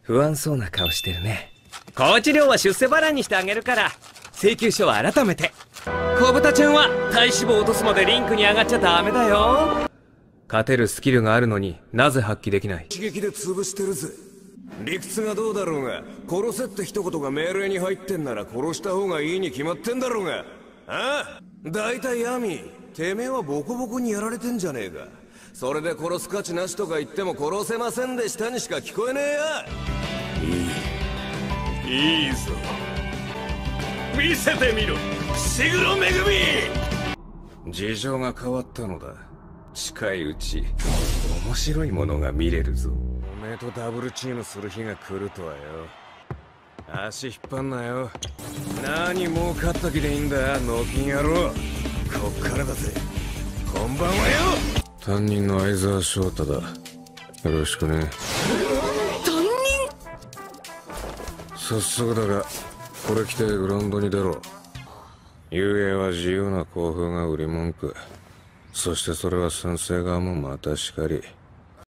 不安そうな顔してるね。コーチ料は出世払いにしてあげるから、請求書は改めて。小豚ちゃんは体脂肪落とすまでリンクに上がっちゃダメだよ。勝てるスキルがあるのになぜ発揮できない。 一撃で潰してるぜ。理屈がどうだろうが、殺せって一言が命令に入ってんなら殺した方がいいに決まってんだろうが。ああ、大体ヤミ、てめえはボコボコにやられてんじゃねえか。それで殺す価値なしとか言っても殺せませんでしたにしか聞こえねえや。いいぞ、見せてみろ、伏黒めぐみ。事情が変わったのだ。近いうち面白いものが見れるぞ。おめえとダブルチームする日が来るとはよ。足引っ張んなよ。何もう勝った気でいいんだ、脳筋野郎。こっからだぜ、本番はよ。担任の相沢翔太だ。よろしくね。 担任？ 早速だが、これ着てグラウンドに出ろ。遊泳は自由な校風が売り文句。そしてそれは先生側もまたしかり。